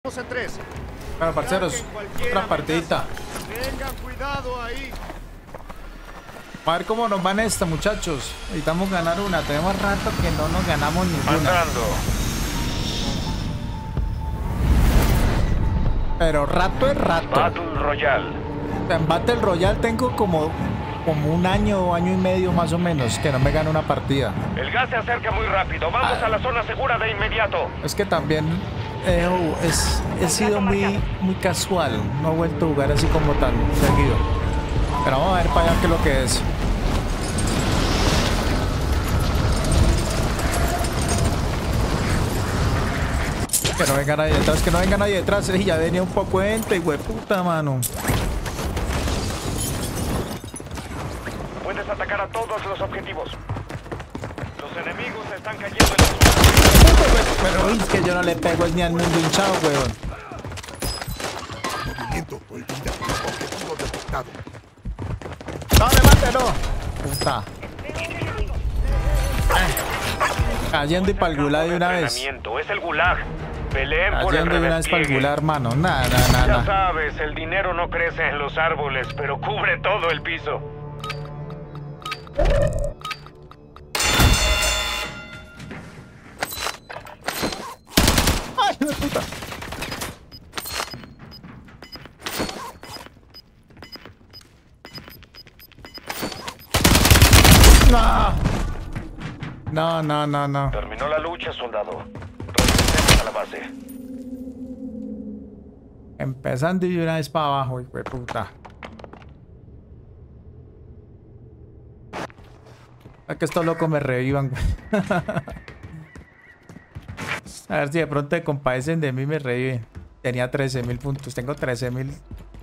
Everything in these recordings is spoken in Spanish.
En tres. Bueno, parceros, otra partidita. Tengan cuidado ahí. A ver cómo nos van esta, muchachos. Necesitamos ganar una. Tenemos rato que no nos ganamos ninguna. Pasando. Pero rato es rato. Battle Royale. En Battle Royale tengo como un año y medio más o menos que no me gano una partida. El gas se acerca muy rápido. Vamos a la zona segura de inmediato. Es que también he sido muy casual. No he vuelto a jugar así como tan seguido. Pero vamos a ver para allá qué es lo que es. Que no venga nadie detrás, que no venga nadie detrás. Ya venía un poco de gente, güey, puta mano. Puedes atacar a todos los objetivos. Los enemigos están cayendo en el... Pero es que yo no le pego ni al mundo hinchado, weón. Movimiento, olvida. Objetivo detectado. ¡No, levántenlo! Puta. Cayendo y pa'l gulag de una vez. Es el gulag. Peleen por el Cayendo de una vez pa'l repliegue. gulag, hermano. Nada. Ya sabes, el dinero no crece en los árboles, pero cubre todo el piso. ¡Ay, de puta! No. Terminó la lucha, soldado. Regresemos a la base. Empezando y de una vez para abajo, hijo de puta. A que estos locos me revivan, güey. A ver si de pronto se compadecen de mí y me reviven. Tenía 13.000 puntos, tengo 13.000.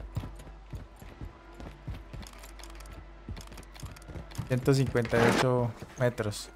158 metros.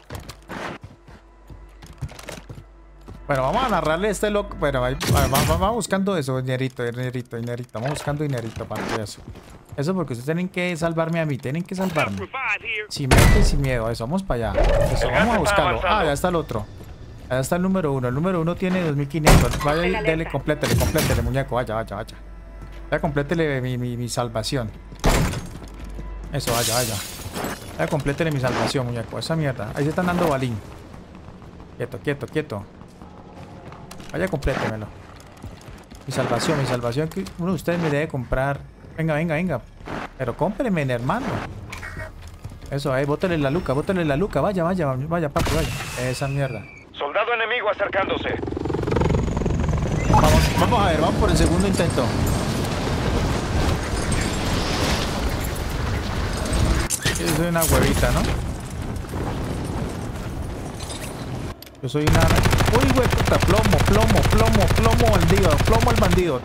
Bueno, vamos a narrarle a este loco. Bueno, vamos buscando eso, dinerito. Vamos buscando dinerito para eso. Eso porque ustedes tienen que salvarme a mí, tienen que salvarme. Sin mente y sin miedo, eso, vamos para allá. Eso, vamos a buscarlo. Ah, ya está el otro. Allá está el número 1. El número 1 tiene 2.500. Vaya, dele, complétele, muñeco. Vaya. Ya complétele mi salvación. Eso, vaya. Ya complétele mi salvación, muñeco. Esa mierda. Ahí se están dando balín. Quieto. Vaya, complétemelo. Mi salvación que uno de ustedes me debe comprar. Venga. Pero cómpreme, hermano. Eso, ahí, bótele la luca. Vaya, papi, vaya. Esa mierda. Soldado enemigo acercándose. Vamos a ver, vamos por el segundo intento. Yo soy una huevita, ¿no? Yo soy una... ¡Uy, güey, puta! Plomo al bandido.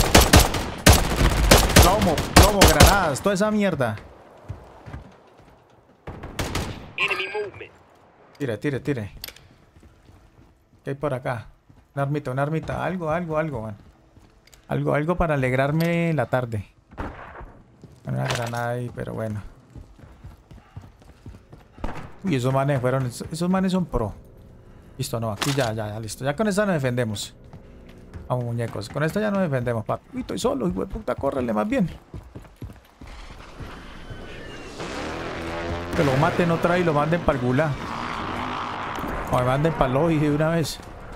Plomo, granadas, toda esa mierda. Tire. ¿Qué hay por acá? Una armita, algo, man. Algo para alegrarme la tarde. Una granada ahí, pero bueno. Uy, esos manes son pro. Listo, no, aquí ya, listo. Ya con esta nos defendemos. Vamos, muñecos. Con esta ya nos defendemos, papi. Uy, estoy solo, hijo de puta, córrele más bien. Que lo maten otra vez y lo manden para el gulag. O me manden para el lobby de una vez.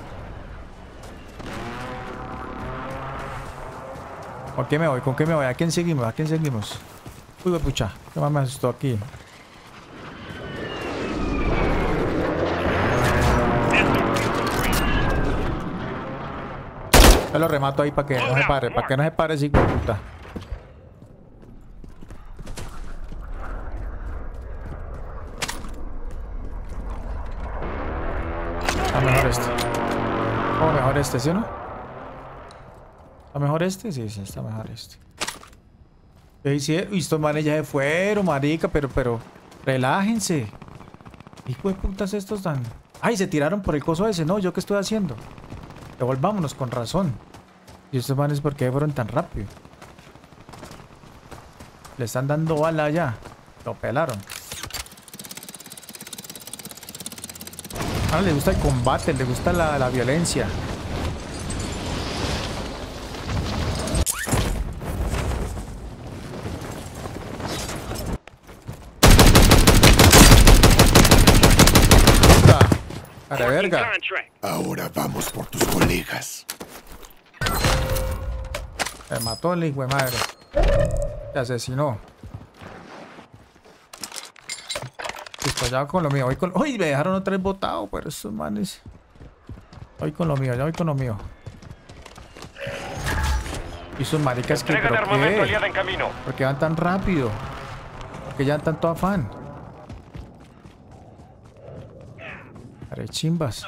¿Con qué me voy? ¿A quién seguimos? Uy, pucha, ¿qué más me asustó aquí? Yo lo remato ahí para que no se pare, ese hijo de puta. Está mejor este. ¿Cómo mejor este, sí o no? ¿Está mejor este? Sí, está mejor este. Uy, estos manes ya se fueron, marica, pero relájense. Hijo de putas estos tan... Ay, se tiraron por el coso ese, no, ¿yo qué estoy haciendo? Devolvámonos con razón. ¿Y estos manes por qué fueron tan rápido? Le están dando bala ya. Lo pelaron. Ahora le gusta el combate, le gusta la violencia. Cara de verga. Ahora vamos por tus colegas. Me mató el hijo de madre. Te asesinó. Listo, ya con lo mío. Voy con... ¡Uy! Me dejaron otra vez botado, pero estos manes. Voy con lo mío, ya voy con lo mío. Y sus maricas que... Entrega de ¿pero armamento qué? aliada en camino. ¿Por qué van tan rápido? ¿Por qué ya dan tanto afán? Haré chimbas.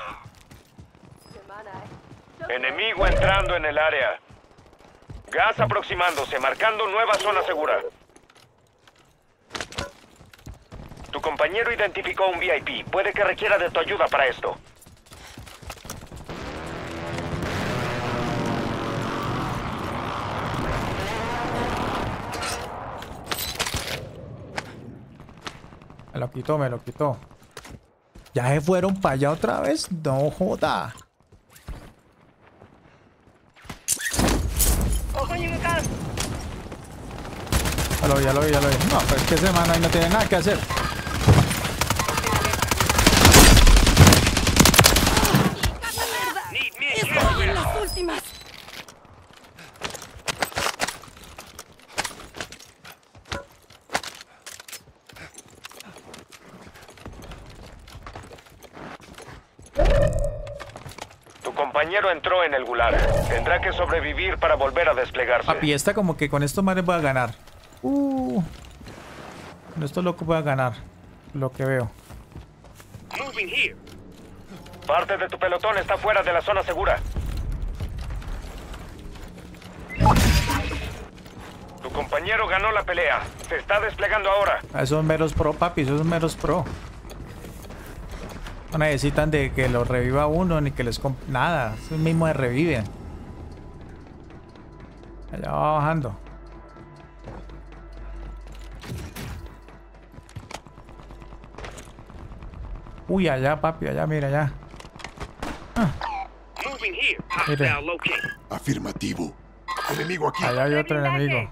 Enemigo entrando en el área. Gas aproximándose, marcando nueva zona segura. Tu compañero identificó un VIP. Puede que requiera de tu ayuda para esto. Me lo quitó, me lo quitó. ¿Ya se fueron para allá otra vez? No joda. Ya lo vi. No, pues es que ese man ahí no tiene nada que hacer. Estoy en las últimas. Tu compañero entró en el gulag. Tendrá que sobrevivir para volver a desplegarse. Papi, esta como que con estos manes voy a ganar. Con estos locos voy a ganar. Lo que veo. Parte de tu pelotón está fuera de la zona segura. Tu compañero ganó la pelea. Se está desplegando ahora. Esos meros pro, papi, esos meros pro. No necesitan de que los reviva uno ni que les nada. Esos mismos se reviven. Allá va bajando. Uy, allá, papi, allá, mira, allá. Mire, Afirmativo. Enemigo aquí. allá hay otro enemigo.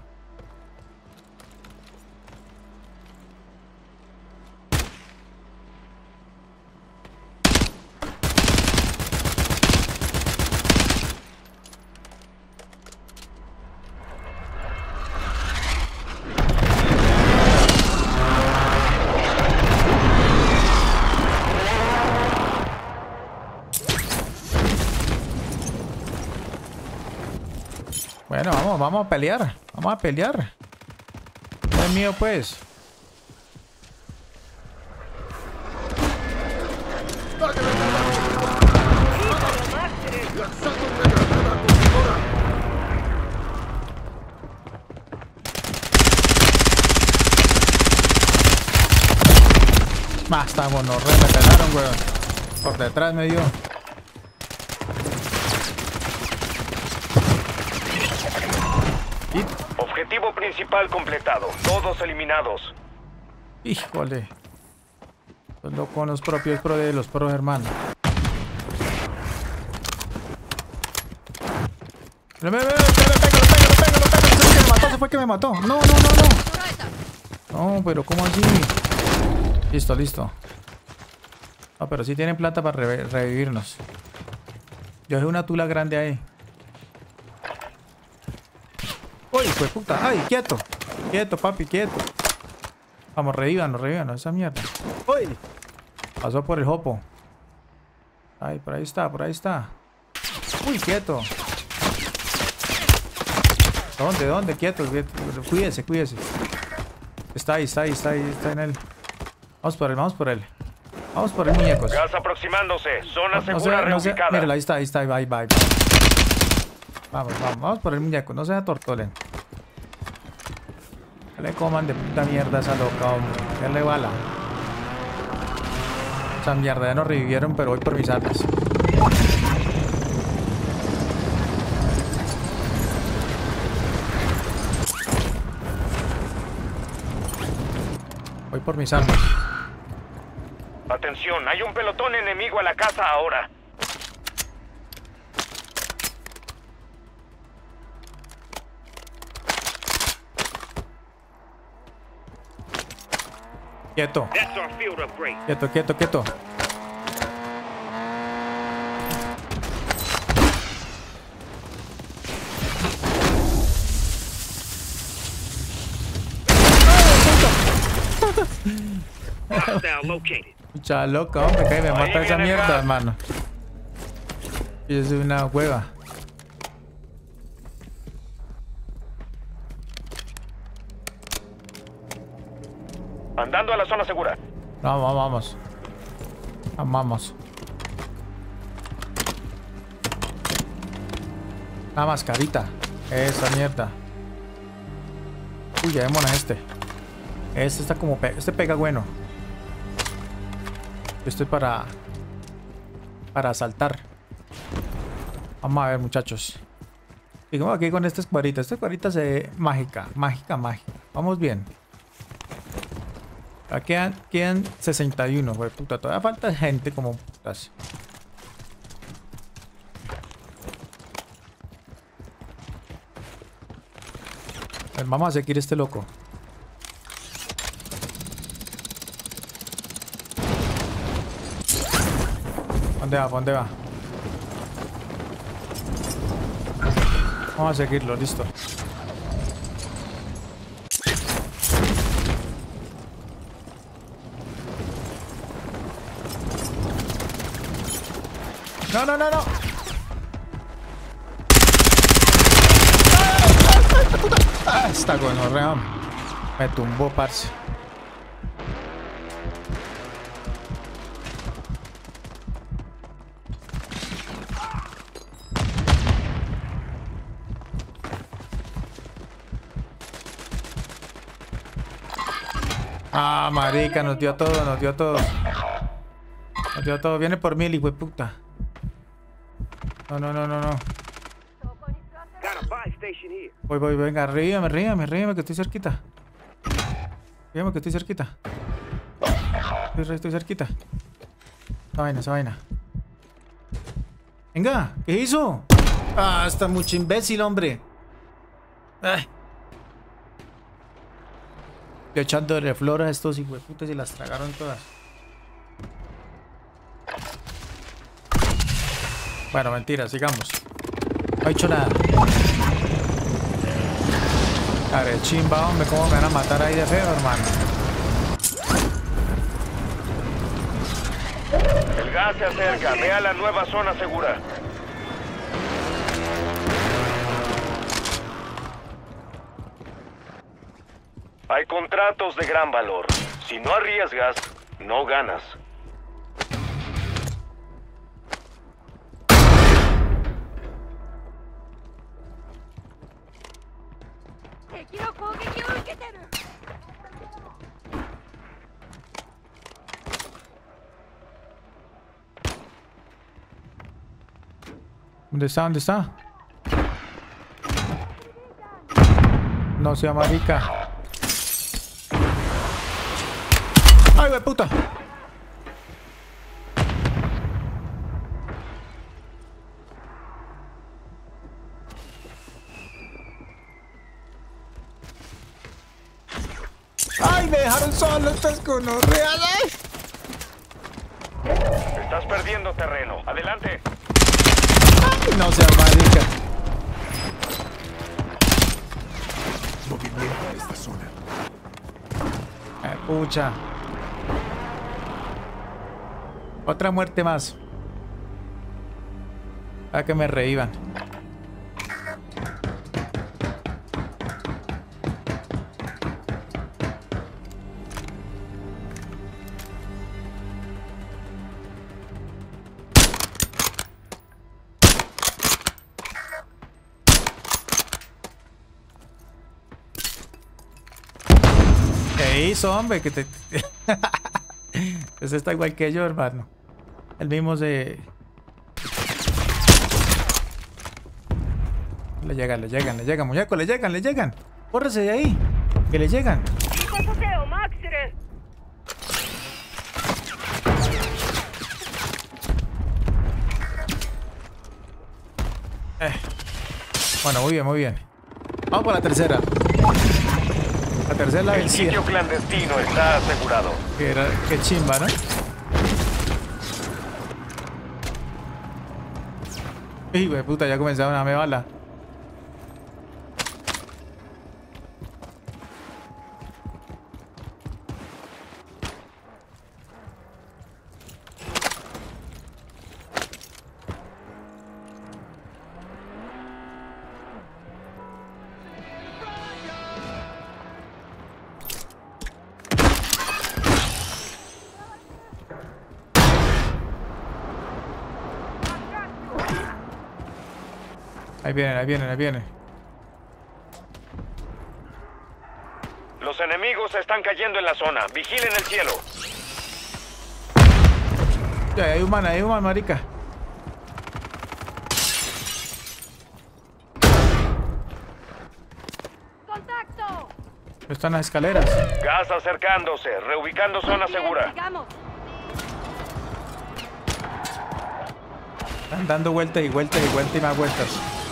Bueno, vamos a pelear. Vamos a pelear. No es mío, pues. Estamos, nos me pegaron, weón. Por detrás me dio. Objetivo principal completado. Todos eliminados. Híjole. Los con los propios pro de los pros hermanos. Lo pego. Se fue que me mató. No. No, pero ¿cómo así? Listo. No, pero sí tienen plata para revivirnos. Yo dejé una tula grande ahí. ¡Uy, pues puta! ¡Ay, quieto! Quieto, papi, quieto. Vamos, revívanos esa mierda. ¡Uy! Pasó por el hopo. Ay, por ahí está. ¡Uy, quieto! ¿Dónde? Quieto. Cuídese. Está ahí en él. Vamos por él. Vamos por el muñecos. Gas aproximándose. Zona segura reubicada. Míralo, ahí está. Bye. Vamos por el muñeco. No se atortolen. Que le coman de puta mierda a esa loca, hombre. Que le bala. Esa mierda ya nos revivieron, pero voy por mis armas. Voy por mis armas. Atención, hay un pelotón enemigo a la casa ahora. Quieto. Hostile located. Mucha loca, hombre, que me Ahí mata esa viene el mierda, gas. hermano. Y es una hueva. Andando a la zona segura. Vamos, vamos. Vamos. Una mascarita. Esa mierda. Uy, llevémonos a este. Este está como... Este pega bueno. Esto es para saltar. Vamos a ver, muchachos. Sigamos aquí con esta escuadrita. Esta escuadrita se ve mágica. Mágica. Vamos bien. Aquí quedan 61, güey, puta. Todavía falta gente como putas. A ver, vamos a seguir este loco. ¿Dónde va? ¿Dónde va? Vamos a seguirlo, listo. No, no, no, no. Ah, está gonorrea. Me tumbó, parce. Ah, marica, nos dio todo, nos dio todo. Nos dio todo. Viene por mí el hijo de puta. No, no, no, no, no. Voy, venga, ríame, que estoy cerquita. Ríame que estoy cerquita. Estoy cerquita. Esa vaina. Venga, ¿qué hizo? Ah, está mucho imbécil, hombre. Ay. Estoy echándole flores a estos hijueputas y las tragaron todas. Bueno, mentira, sigamos. No he hecho nada. Care chimba, hombre, ¿cómo me van a matar ahí de feo, hermano? El gas se acerca. Ve a la nueva zona segura. Hay contratos de gran valor. Si no arriesgas, no ganas. ¿Dónde está? ¿Dónde está? No sea marica. ¡Ay, güey, puta! ¡Ay, me dejaron solo estas gonorreas! Estás perdiendo terreno. Adelante. ¡Ay, no sea marica! Movimiento en esta zona. Ay, pucha. Otra muerte más. A que me reíban. ¿Qué hizo, hombre? Que te... Ese está igual que yo, hermano. El mismo se... Le llegan, muñeco, le llegan. Córrese de ahí. Que le llegan. Bueno, muy bien. Vamos por la tercera. La tercera es la El vencida. sitio clandestino está asegurado. Qué chimba, ¿no? Hijo de puta, ya comenzaron a darme bala. Ahí vienen, ahí vienen, ahí vienen. Los enemigos están cayendo en la zona. Vigilen el cielo. Ya, hay un marica. ¡Contacto! Están las escaleras. Gas acercándose. Reubicando zona segura. Sigamos. Están dando vueltas y vueltas y vueltas y más vueltas.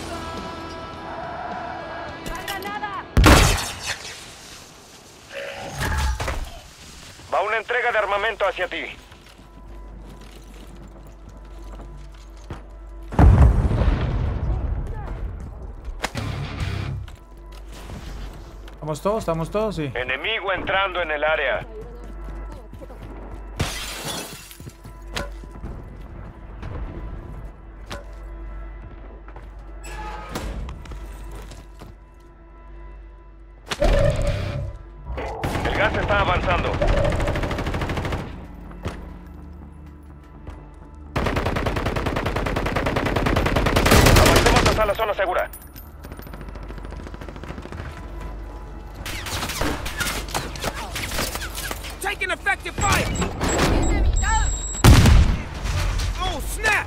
¡La granada! Va una entrega de armamento hacia ti. Estamos todos, sí. Enemigo entrando en el área. El gas está avanzando. Avancemos hasta la zona segura. Taking effective fire! Oh, snap!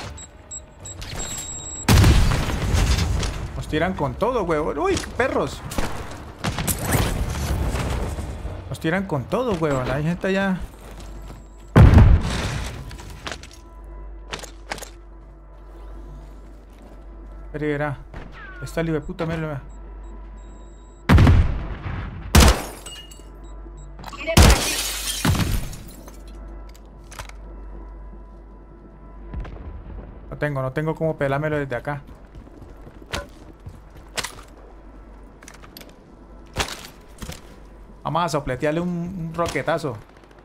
Nos tiran con todo, huevón. ¡Uy, perros! Nos tiran con todo, huevón. Hay gente allá. Pero verá. Está el hijo de puta, mira. No tengo cómo pelármelo desde acá. Vamos a sopletearle un roquetazo.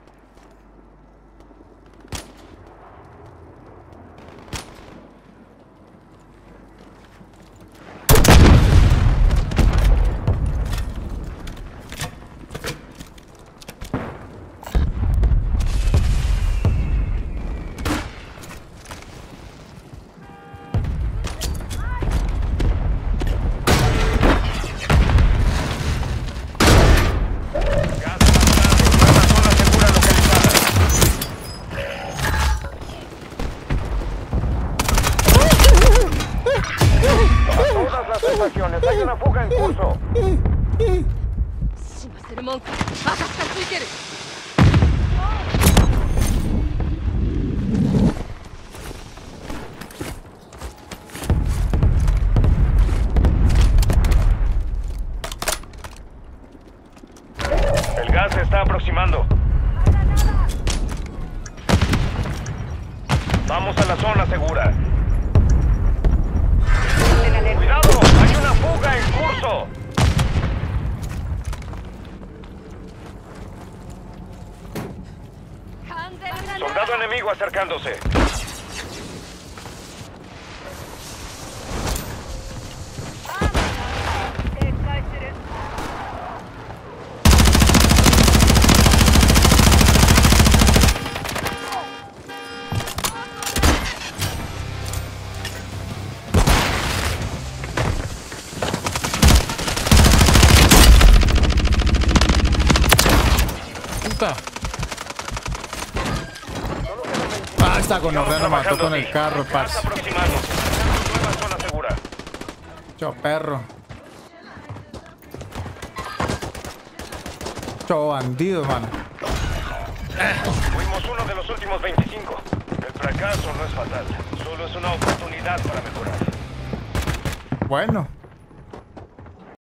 Hay una fuga en curso. El gas se está aproximando. Vamos a la zona segura. ¡Cuidado! ¡Hay una fuga en curso! Soldado enemigo acercándose. Ah, está con Orrea, lo mató con el carro, parce. Chao, perro. Chao, bandido, mano. Fuimos uno de los últimos 25. El fracaso no es fatal, solo es una oportunidad para mejorar. Bueno.